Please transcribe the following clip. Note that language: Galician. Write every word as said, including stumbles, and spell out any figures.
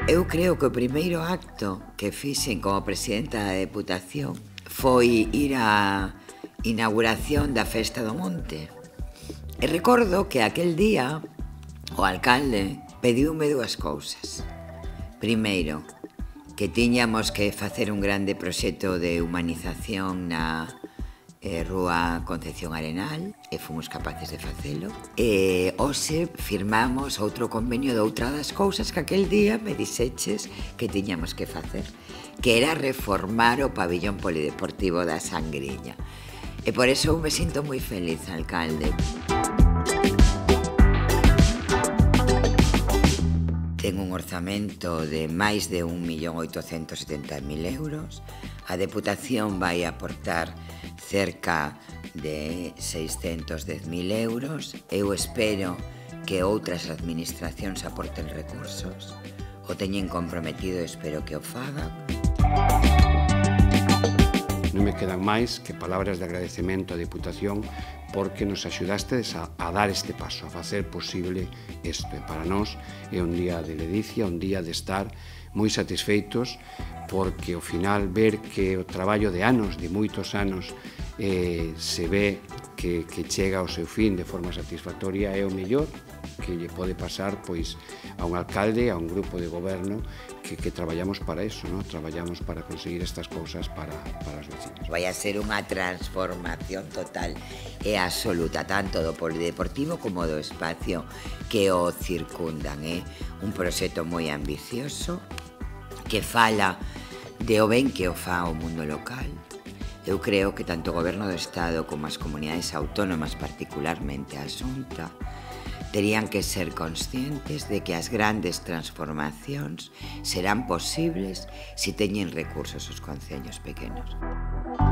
Eu creo que o primeiro acto que fixen como presidenta da Deputación foi ir á inauguración da Festa do Monte. E recordo que aquel día o alcalde pediume dúas cousas. Primeiro, que tiñamos que facer un grande proxecto de humanización na eh, Rúa Concepción Arenal, e fomos capaces de facelo. E hoxe firmamos outro convenio de outra das cousas que aquel día me dixeches que tiñamos que facer, que era reformar o pabillón polideportivo da Sangriña. E por eso eu me sinto moi feliz, alcalde. Ten un orzamento de máis de un millón oitocentos setenta mil euros. A Deputación vai aportar cerca de seiscentos dez mil euros. Eu espero que outras administracións aporten recursos. O teñen comprometido e espero que o fagan. Non me quedan máis que palabras de agradecemento á Deputación porque nos axudastes a, a dar este paso, a facer posible isto. E para nós é un día de ledicia, un día de estar moi satisfeitos porque ao final ver que o traballo de anos, de moitos anos, eh, se ve que, que chega ao seu fin de forma satisfactoria é o mellor que lle pode pasar pois a un alcalde, a un grupo de goberno que, que traballamos para eso, ¿no? Traballamos para conseguir estas cousas para, para os vecinos. Vai a ser unha transformación total e absoluta, tanto do polideportivo como do espacio que o circundan. É un proxecto moi ambicioso que fala de o ben que o fa o mundo local. Eu creo que tanto o Goberno do Estado como as comunidades autónomas, particularmente a Xunta, terían que ser conscientes de que as grandes transformacións serán posibles se teñen recursos os concellos pequenos.